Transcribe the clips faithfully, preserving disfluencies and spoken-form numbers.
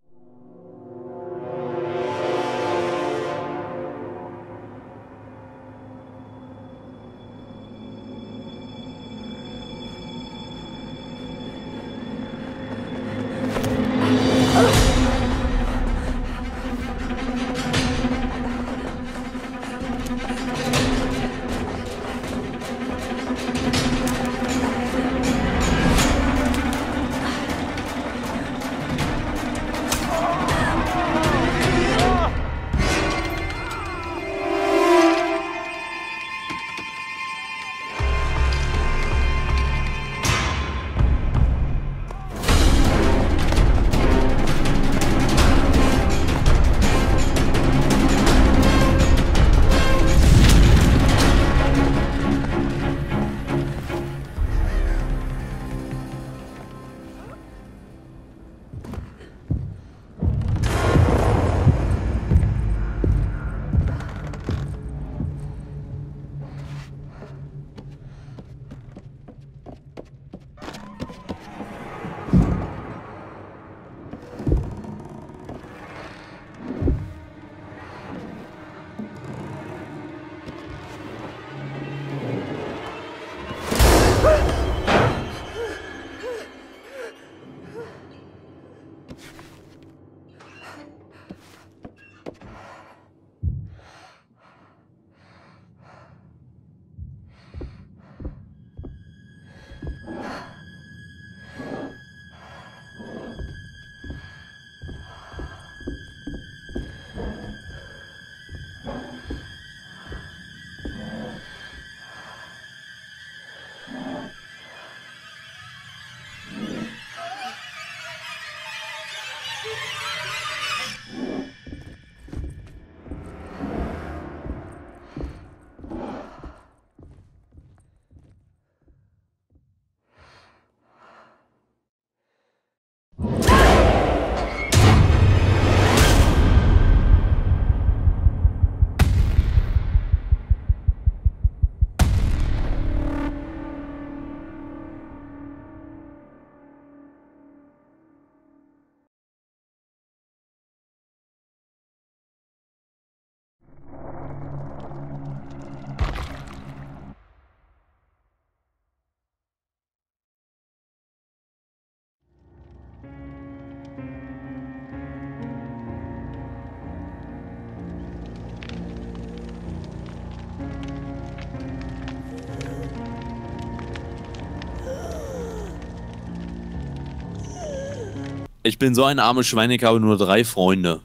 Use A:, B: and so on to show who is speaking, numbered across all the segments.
A: Ich bin so ein armes Schwein, ich habe nur drei Freunde.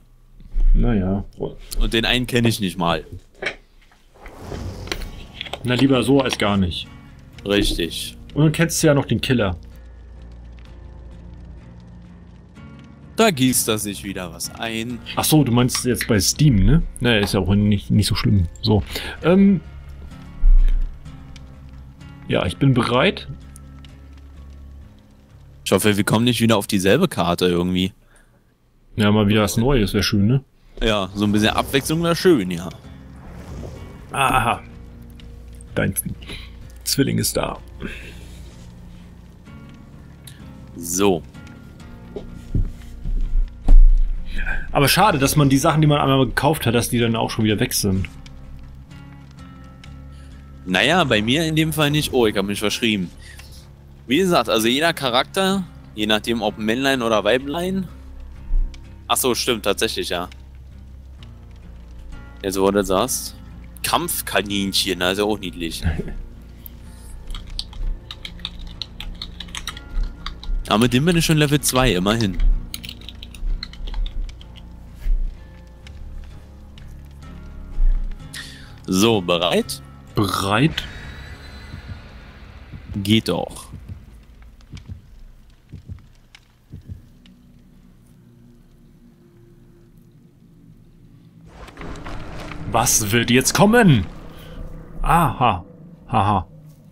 B: Naja.
A: Und den einen kenne ich nicht mal.
B: Na, lieber so als gar nicht.
A: Richtig.
B: Und dann kennst du ja noch den Killer.
A: Da gießt er sich wieder was ein.
B: Ach so, du meinst jetzt bei Steam, ne? Naja, ist ja auch nicht, nicht so schlimm. So. Ähm. Ja, ich bin bereit.
A: Ich hoffe, wir kommen nicht wieder auf dieselbe Karte irgendwie.
B: Ja, mal wieder was Neues, wäre schön, ne?
A: Ja, so ein bisschen Abwechslung wäre schön, ja.
B: Aha. Dein Zwilling ist da.
A: So.
B: Aber schade, dass man die Sachen, die man einmal gekauft hat, dass die dann auch schon wieder weg sind.
A: Naja, bei mir in dem Fall nicht. Oh, ich habe mich verschrieben. Wie gesagt, also jeder Charakter, je nachdem ob Männlein oder Weiblein. Achso, stimmt, tatsächlich, ja. Jetzt, wo du sagst. Kampfkaninchen, also auch niedlich. Aber mit dem bin ich schon Level zwei, immerhin. So, bereit?
B: Bereit?
A: Geht doch.
B: Was wird jetzt kommen? Aha. Haha.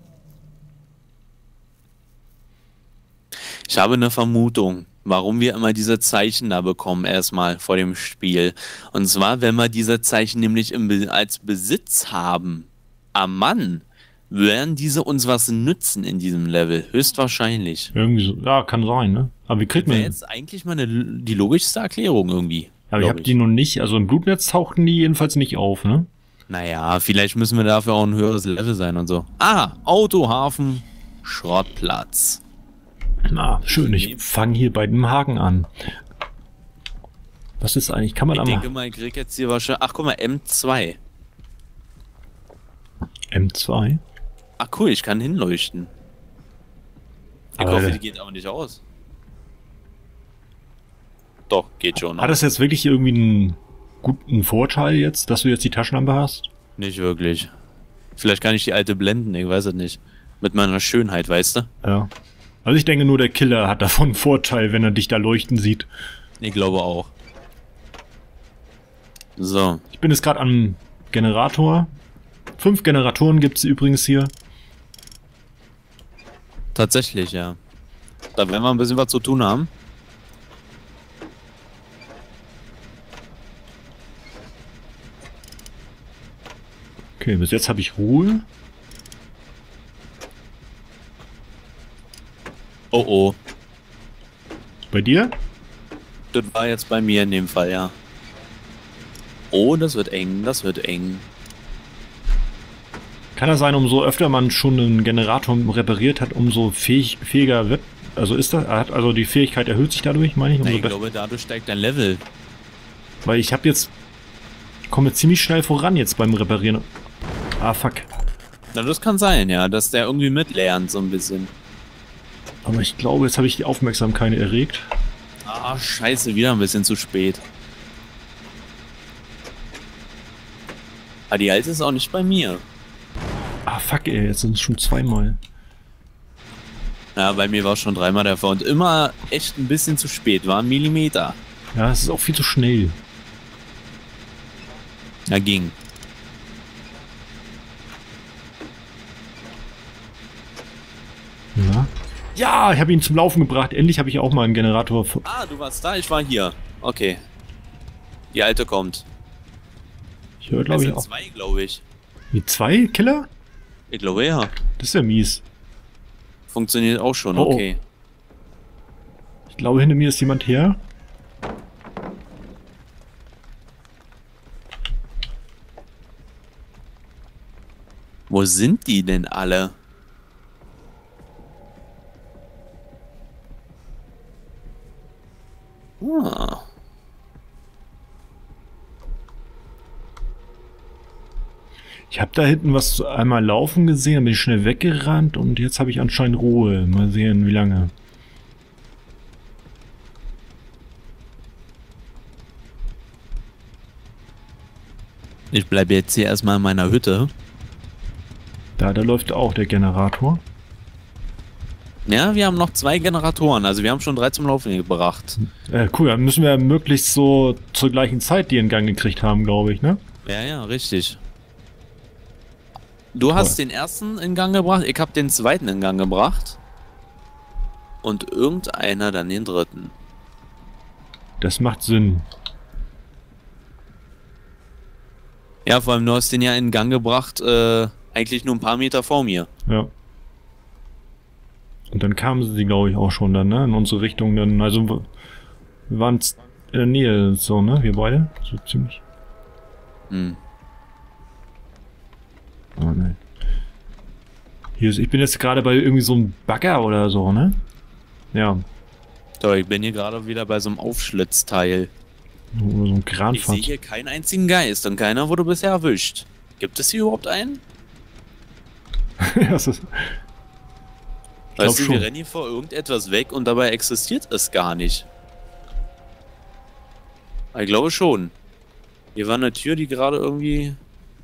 A: Ich habe eine Vermutung, warum wir immer diese Zeichen da bekommen, erstmal vor dem Spiel. Und zwar, wenn wir diese Zeichen nämlich im Be- als Besitz haben, am Mann, Werden diese uns was nützen in diesem Level? Höchstwahrscheinlich.
B: Irgendwie so, ja, kann sein, ne? Aber wie kriegt
A: Das
B: man...
A: wäre jetzt eigentlich mal eine, die logischste Erklärung irgendwie.
B: Aber ich habe die noch nicht, also im Blutnetz tauchten die jedenfalls nicht auf, ne?
A: Naja, vielleicht müssen wir dafür auch ein höheres Level sein und so. Ah, Autohafen, Schrottplatz.
B: Na, schön, ich fange hier bei dem Haken an. Was ist eigentlich, kann man
A: Ich
B: da
A: denke
B: mal...
A: mal, ich krieg jetzt hier wahrscheinlich... Ach, guck mal, M zwei.
B: M zwei?
A: Ach cool, ich kann hinleuchten. Ich
B: Aber
A: hoffe,
B: der-
A: die geht aber nicht aus. Doch, geht schon.
B: Hat das jetzt wirklich irgendwie einen guten Vorteil jetzt, dass du jetzt die Taschenlampe hast?
A: Nicht wirklich. Vielleicht kann ich die alte blenden, ich weiß es nicht. Mit meiner Schönheit, weißt du?
B: Ja. Also ich denke nur, der Killer hat davon einen Vorteil, wenn er dich da leuchten sieht.
A: Ich glaube auch. So.
B: Ich bin jetzt gerade am Generator. Fünf Generatoren gibt es übrigens hier.
A: Tatsächlich, ja. Da werden wir ein bisschen was zu tun haben.
B: Okay, bis jetzt habe ich Ruhe.
A: Oh oh.
B: Bei dir?
A: Das war jetzt bei mir in dem Fall, ja. Oh, das wird eng, das wird eng.
B: Kann das sein, umso öfter man schon einen Generator repariert hat, umso fähig, fähiger wird? Also ist das, hat also die Fähigkeit erhöht sich dadurch, meine ich?
A: Na,
B: Umso
A: ich
B: besser.
A: glaube, dadurch steigt dein Level.
B: Weil ich habe jetzt, ich komme ziemlich schnell voran jetzt beim Reparieren. Ah, fuck.
A: Na, das kann sein, ja, dass der irgendwie mitlernt, so ein bisschen.
B: Aber ich glaube, jetzt habe ich die Aufmerksamkeit erregt.
A: Ah, scheiße, wieder ein bisschen zu spät. Aber die alte ist auch nicht bei mir.
B: Ah, fuck, ey, jetzt sind es schon zweimal.
A: Ja, bei mir war es schon dreimal der Fall. Und immer echt ein bisschen zu spät, war ein Millimeter.
B: Ja, es ist auch viel zu schnell.
A: Na, ging.
B: Ja. Ja, ich habe ihn zum Laufen gebracht. Endlich habe ich auch mal einen Generator.
A: Ah, du warst da, ich war hier. Okay. Die alte kommt.
B: Ich höre,
A: Es
B: glaube ich,
A: sind
B: auch.
A: zwei, glaube ich.
B: Wie zwei Killer?
A: Ich glaube, ja.
B: Das ist ja mies.
A: Funktioniert auch schon,
B: Oh, oh.
A: okay.
B: Ich glaube, hinter mir ist jemand her.
A: Wo sind die denn alle? Ah.
B: Ich habe da hinten was einmal laufen gesehen, dann bin ich schnell weggerannt und jetzt habe ich anscheinend Ruhe. Mal sehen, wie lange.
A: Ich bleibe jetzt hier erstmal in meiner Hütte.
B: Da, da läuft auch der Generator.
A: Ja, wir haben noch zwei Generatoren, also wir haben schon drei zum Laufen gebracht.
B: Äh, cool, dann müssen wir möglichst so zur gleichen Zeit die in Gang gekriegt haben, glaube ich, ne?
A: Ja, ja, richtig. Du hast den ersten in Gang gebracht, ich habe den zweiten in Gang gebracht. Und irgendeiner dann den dritten.
B: Das macht Sinn.
A: Ja, vor allem du hast den ja in Gang gebracht, äh, eigentlich nur ein paar Meter vor mir.
B: Ja. Und dann kamen sie, glaube ich, auch schon dann, ne? In unsere Richtung dann. Also wir wir waren in der Nähe, so, ne? Wir beide. So ziemlich.
A: Hm.
B: Oh, nein. Hier ist, ich bin jetzt gerade bei irgendwie so einem Bagger oder so, ne? Ja.
A: So, ich bin hier gerade wieder bei so einem Aufschlitzteil.
B: Oder so ein
A: Ich sehe
B: Kranfahrt.
A: hier keinen einzigen Geist und keiner wurde bisher erwischt. Gibt es hier überhaupt einen?
B: Ja, das ist, glaub
A: Weißt du,
B: schon.
A: wir rennen hier vor irgendetwas weg und dabei existiert es gar nicht. Ich glaube schon. Hier war eine Tür, die gerade irgendwie...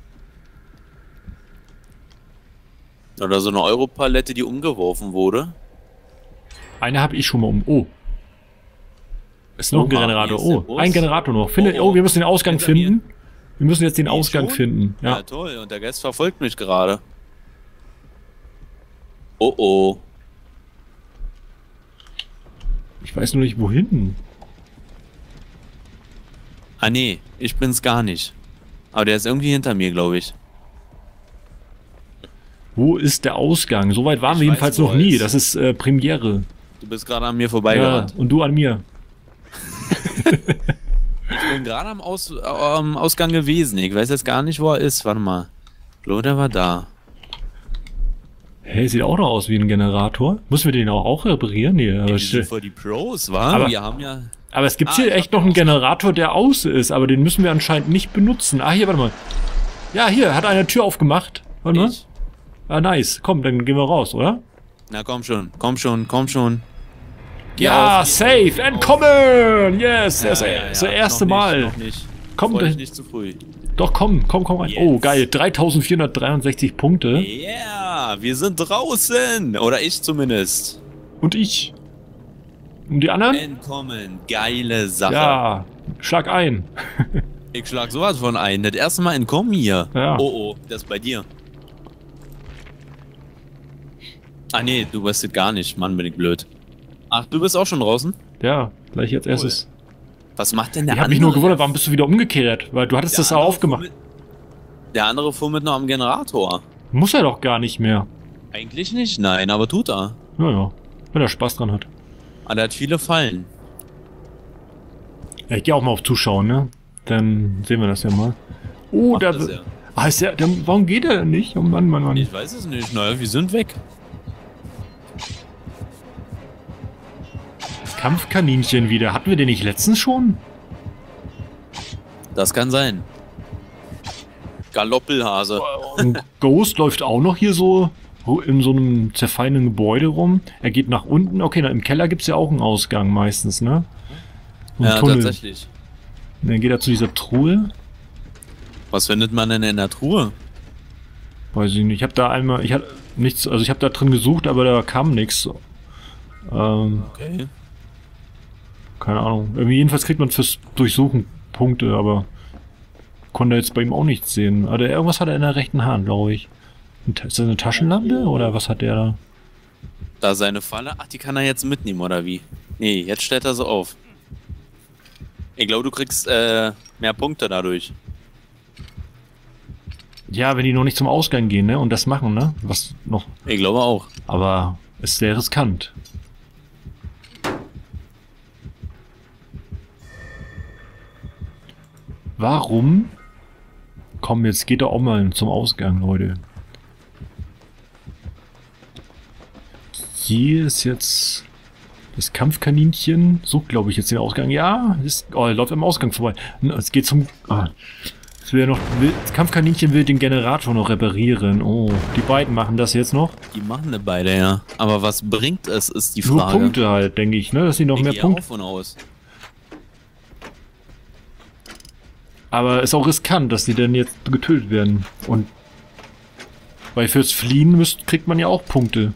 A: Oder so eine Europalette, die umgeworfen wurde.
B: eine habe ich schon mal um. Oh. Ist noch ein
A: Oha,
B: Generator.
A: hier ist der
B: Oh,
A: Bus.
B: ein Generator noch. Finde,
A: Oh, oh.
B: oh, wir müssen den Ausgang
A: Hinter mir.
B: finden. Wir müssen jetzt den
A: Wie,
B: Ausgang
A: schon?
B: finden.
A: Ja.
B: Ja.
A: toll. Und der Geist verfolgt mich gerade. Oh oh.
B: Ich weiß nur nicht, wohin.
A: Ah nee, ich bin's gar nicht. Aber der ist irgendwie hinter mir, glaube ich.
B: Wo ist der Ausgang? So weit waren
A: Ich
B: wir jedenfalls
A: weiß, wo
B: noch
A: er
B: nie.
A: ist.
B: Das ist äh, Premiere.
A: Du bist gerade an mir
B: Ja,
A: vorbeigerannt.
B: und du an mir.
A: Ich bin gerade am Aus, ähm, Ausgang gewesen. Ich weiß jetzt gar nicht, wo er ist. Warte mal. Ich glaube, der war da.
B: Hey, sieht auch noch aus wie ein Generator. Müssen wir den auch, auch reparieren? Nee, aber,
A: Die sind voll die Pros, wa?
B: Aber-
A: Wir haben ja...
B: aber es gibt
A: Ah,
B: hier
A: ich
B: echt
A: hab
B: noch einen
A: den
B: Generator, der aus ist, aber den müssen wir anscheinend nicht benutzen. Ah, hier, warte mal. Ja, hier, hat eine Tür aufgemacht. Warte mal.
A: Ich?
B: Ah, nice. Komm, dann gehen wir raus, oder?
A: Na komm schon, komm schon, komm schon. Geh
B: Ja,
A: auf, geh
B: safe,
A: auf.
B: entkommen! Yes,
A: Ja,
B: das,
A: ja,
B: das
A: ja,
B: erste
A: noch
B: Mal.
A: Nicht, noch nicht.
B: Komm,
A: Freu dich
B: da-
A: nicht zu früh.
B: Doch, komm, komm, komm rein.
A: Jetzt.
B: Oh, geil, dreitausendvierhundertdreiundsechzig Punkte.
A: Yeah, wir sind draußen. Oder ich zumindest.
B: Und ich. Und die anderen?
A: Entkommen, geile Sache.
B: Ja, schlag ein.
A: Ich schlag sowas von ein. Das erste Mal entkommen hier.
B: Ja.
A: Oh, oh, das ist bei dir. Ah nee, du weißt es gar nicht. Mann, bin ich blöd. Ach, du bist auch schon draußen?
B: Ja, gleich als erstes.
A: Was macht denn der
B: Ich habe
A: andere?
B: mich nur gewundert, warum bist du wieder umgekehrt? Weil du hattest
A: Der
B: das auch
A: andere
B: aufgemacht.
A: fuhr mit- Der andere fuhr mit noch am Generator.
B: Muss er doch gar nicht mehr.
A: Eigentlich nicht, nein, aber tut er.
B: Naja, wenn er Spaß dran hat.
A: Aber der hat viele Fallen.
B: Ja, ich gehe auch mal auf Zuschauen, ne? Dann sehen wir das ja mal. Oh,
A: Macht
B: da...
A: das ja.
B: Ah, ist der, der... Warum geht er denn nicht? Oh Mann, Mann, Mann.
A: Ich weiß es nicht. Naja, wir sind weg.
B: Kampfkaninchen wieder. Hatten wir den nicht letztens schon?
A: Das kann sein. Galoppelhase.
B: Und Ghost läuft auch noch hier so in so einem zerfallenen Gebäude rum. Er geht nach unten. Okay, na, im Keller gibt es ja auch einen Ausgang meistens, ne? Und
A: Ja,
B: Tunnel.
A: tatsächlich.
B: Dann geht er zu dieser Truhe.
A: Was findet man denn in der Truhe?
B: Weiß ich nicht. Ich habe da einmal... Ich hatte nichts... Also ich habe da drin gesucht, aber da kam nichts. Ähm,
A: Okay.
B: keine Ahnung. Irgendwie jedenfalls kriegt man fürs Durchsuchen Punkte, aber... Konnte jetzt bei ihm auch nichts sehen. Also irgendwas hat er in der rechten Hand, glaube ich. Ist das eine Taschenlampe oder was hat der da?
A: Da seine Falle. Ach, die kann er jetzt mitnehmen, oder wie? Nee, jetzt stellt er so auf. Ich glaube, du kriegst äh, mehr Punkte dadurch.
B: Ja, wenn die noch nicht zum Ausgang gehen, ne? Und das machen, ne? Was noch.
A: Ich glaube auch.
B: Aber ist sehr riskant. Warum? Komm, jetzt geht er auch mal zum Ausgang, Leute. Hier ist jetzt das Kampfkaninchen. Sucht, glaube ich, jetzt den Ausgang. Ja, ist, oh, er läuft am Ausgang vorbei. Es geht zum... Ah, es will ja noch, will, das Kampfkaninchen will den Generator noch reparieren. Oh, die beiden machen das jetzt noch.
A: Die machen ne beide, ja. Aber was bringt es, ist die
B: Nur
A: Frage.
B: Punkte halt, denke ich, ne? Dass sie noch
A: Ich
B: mehr
A: gehe
B: Punkte...
A: auch von aus.
B: Aber ist auch riskant, dass die dann jetzt getötet werden. Und weil fürs Fliehen müsst, kriegt man ja auch Punkte.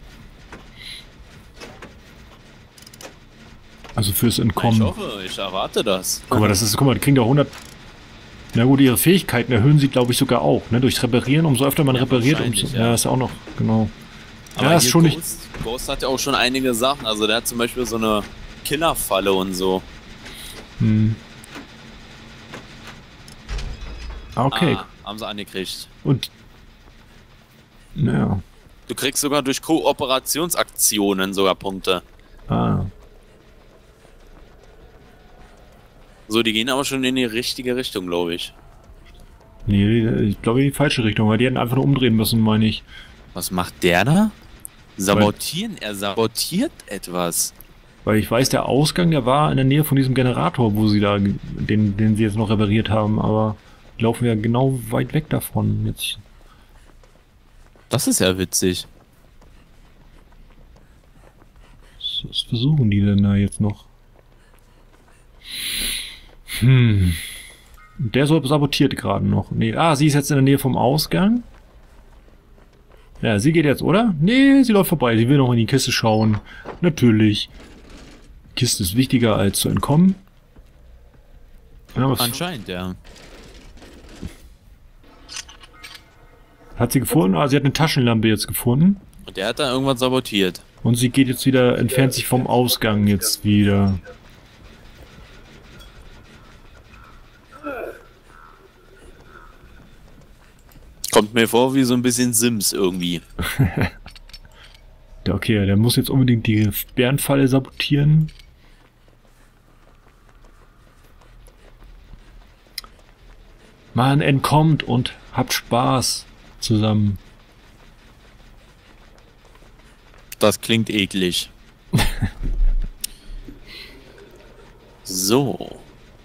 B: Also fürs
A: Ich
B: Entkommen.
A: hoffe, ich erwarte das.
B: Guck mal, das ist, guck mal, die kriegen da hundert... Na gut, ihre Fähigkeiten erhöhen sie, glaube ich, sogar auch. Ne? Durch Reparieren, umso öfter man
A: Ja,
B: repariert, umso...
A: wahrscheinlich,
B: Ja.
A: ja.
B: ist auch noch, genau.
A: Aber
B: ja, ist
A: hier
B: schon nicht...
A: Ghost, Ghost hat ja auch schon einige Sachen. Also der hat zum Beispiel so eine Killerfalle und so.
B: Hm. Okay.
A: Ah, haben sie angekriegt.
B: Und... Naja.
A: Du kriegst sogar durch Kooperationsaktionen sogar Punkte.
B: Ah.
A: So, die gehen aber schon in die richtige Richtung, glaube ich.
B: Nee, ich glaube in die falsche Richtung, weil die hätten einfach nur umdrehen müssen, meine ich.
A: Was macht der da? Sabotieren? Er sabotiert etwas.
B: Weil ich weiß, der Ausgang, der war in der Nähe von diesem Generator, wo sie da, den, den sie jetzt noch repariert haben, aber die laufen ja genau weit weg davon. Jetzt.
A: Das ist ja witzig.
B: Was versuchen die denn da jetzt noch? Hm. Der soll sabotiert gerade noch. Nee, ah, sie ist jetzt in der Nähe vom Ausgang. Ja, sie geht jetzt, oder? Nee, sie läuft vorbei. Sie will noch in die Kiste schauen. Natürlich. Die Kiste ist wichtiger als zu entkommen. Ja, was
A: Anscheinend, ja.
B: hat sie gefunden? Ah, sie hat eine Taschenlampe jetzt gefunden.
A: Und der hat da irgendwas sabotiert.
B: Und sie geht jetzt wieder, entfernt sich vom Ausgang jetzt wieder.
A: Kommt mir vor wie so ein bisschen Sims irgendwie.
B: Ja, okay, der muss jetzt unbedingt die Bärenfalle sabotieren. Mann, entkommt und habt Spaß zusammen.
A: Das klingt eklig. So.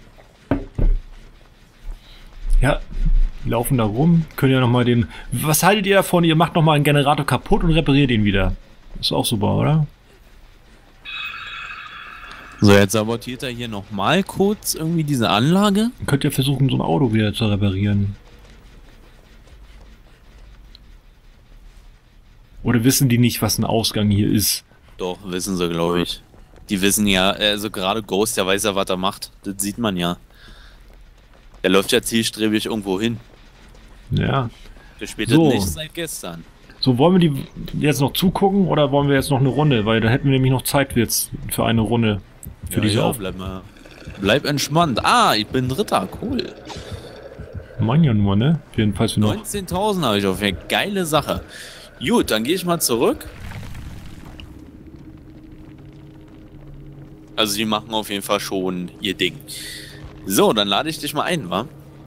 B: Ja, wir laufen da rum. Könnt ihr nochmal den... Was haltet ihr davon? Ihr macht nochmal einen Generator kaputt und repariert ihn wieder. Ist auch super, oder?
A: So, jetzt sabotiert er hier nochmal kurz irgendwie diese Anlage.
B: Könnt ihr versuchen, so ein Auto wieder zu reparieren. Oder wissen die nicht, was ein Ausgang hier ist?
A: Doch, wissen sie, glaube ich. Die wissen ja, also gerade Ghost, der weiß ja, was er macht. Das sieht man ja. Der läuft ja zielstrebig irgendwo hin.
B: Ja.
A: Der spielt
B: So.
A: das nicht seit gestern.
B: So, wollen wir die jetzt noch zugucken oder wollen wir jetzt noch eine Runde? Weil da hätten wir nämlich noch Zeit jetzt für eine Runde. Für
A: Ja,
B: diese
A: ja,
B: Auf...
A: bleib mal. Bleib entspannt. Ah, ich bin Dritter, cool.
B: Mann ja nur, ne? Jedenfalls wir noch...
A: neunzehntausend habe ich auf eine geile Sache. Gut, dann gehe ich mal zurück. Also die machen auf jeden Fall schon ihr Ding. So, dann lade ich dich mal ein, wa?